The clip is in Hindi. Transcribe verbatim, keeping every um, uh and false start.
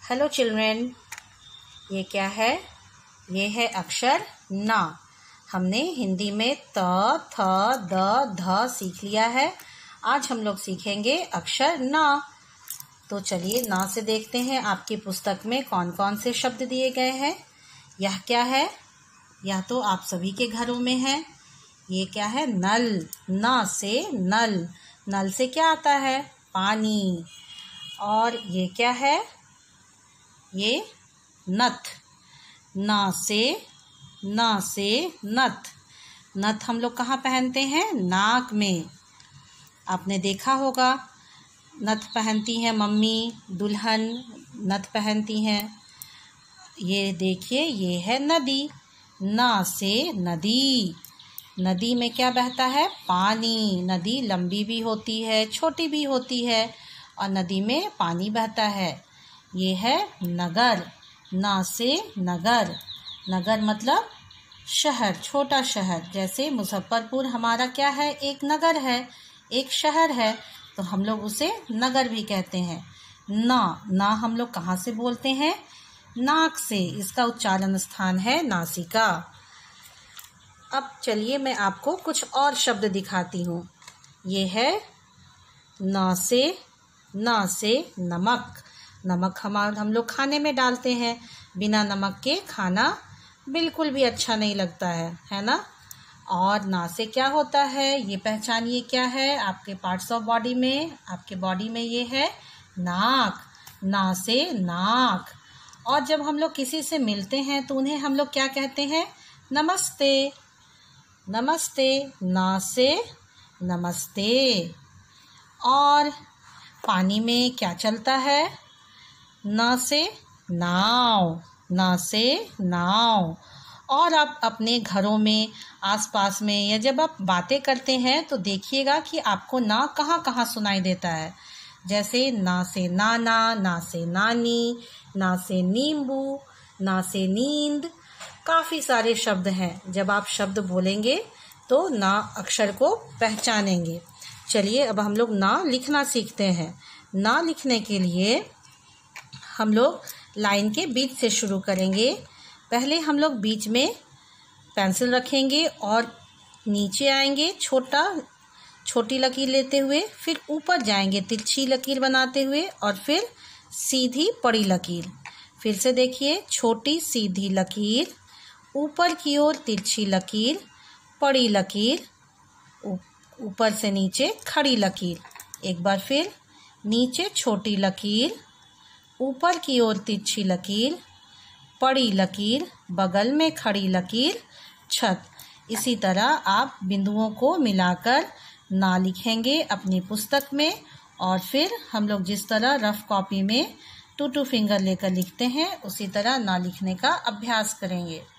हेलो चिल्ड्रेन, ये क्या है? ये है अक्षर ना। हमने हिंदी में त, थ, द, ध सीख लिया है। आज हम लोग सीखेंगे अक्षर ना। तो चलिए ना से देखते हैं आपकी पुस्तक में कौन कौन से शब्द दिए गए हैं। यह क्या है? यह तो आप सभी के घरों में है। ये क्या है? नल। ना से नल। नल से क्या आता है? पानी। और ये क्या है? ये नथ। ना से ना से नथ। नथ हम लोग कहाँ पहनते हैं? नाक में। आपने देखा होगा नथ पहनती हैं मम्मी, दुल्हन नथ पहनती हैं। ये देखिए, ये है नदी। ना से नदी। नदी में क्या बहता है? पानी। नदी लंबी भी होती है, छोटी भी होती है, और नदी में पानी बहता है। ये है नगर। ना से नगर। नगर मतलब शहर, छोटा शहर। जैसे मुजफ्फरपुर हमारा क्या है? एक नगर है, एक शहर है, तो हम लोग उसे नगर भी कहते हैं। ना ना हम लोग कहाँ से बोलते हैं? नाक से। इसका उच्चारण स्थान है नासिका। अब चलिए मैं आपको कुछ और शब्द दिखाती हूँ। ये है ना से ना से नमक। नमक हमारे हम लोग खाने में डालते हैं। बिना नमक के खाना बिल्कुल भी अच्छा नहीं लगता है, है ना? और ना से क्या होता है? ये पहचानिए क्या है आपके पार्ट्स ऑफ बॉडी में? आपके बॉडी में ये है नाक। ना से नाक। और जब हम लोग किसी से मिलते हैं तो उन्हें हम लोग क्या कहते हैं? नमस्ते। नमस्ते। ना से नमस्ते। और पानी में क्या चलता है? ना से नाव। ना से नाव। और आप अपने घरों में, आसपास में, या जब आप बातें करते हैं तो देखिएगा कि आपको ना कहाँ कहाँ सुनाई देता है। जैसे ना से नाना, ना से नानी, ना से नींबू, ना से नींद। काफ़ी सारे शब्द हैं। जब आप शब्द बोलेंगे तो ना अक्षर को पहचानेंगे। चलिए अब हम लोग ना लिखना सीखते हैं। ना लिखने के लिए हम लोग लाइन के बीच से शुरू करेंगे। पहले हम लोग बीच में पेंसिल रखेंगे और नीचे आएंगे छोटा छोटी लकीर लेते हुए, फिर ऊपर जाएंगे तिरछी लकीर बनाते हुए, और फिर सीधी बड़ी लकीर। फिर से देखिए, छोटी सीधी लकीर, ऊपर की ओर तिरछी लकीर, बड़ी लकीर, ऊपर से नीचे खड़ी लकीर। एक बार फिर, नीचे छोटी लकीर, ऊपर की ओर तिरछी लकीर, बड़ी लकीर, बगल में खड़ी लकीर, छत। इसी तरह आप बिंदुओं को मिलाकर ना लिखेंगे अपनी पुस्तक में। और फिर हम लोग जिस तरह रफ कॉपी में टू टू फिंगर लेकर लिखते हैं, उसी तरह ना लिखने का अभ्यास करेंगे।